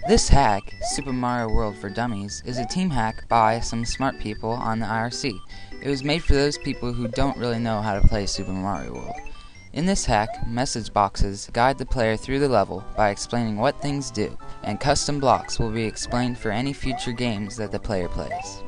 This hack, Super Mario World for Dummies, is a team hack by some smart people on the IRC. It was made for those people who don't really know how to play Super Mario World. In this hack, message boxes guide the player through the level by explaining what things do, and custom blocks will be explained for any future games that the player plays.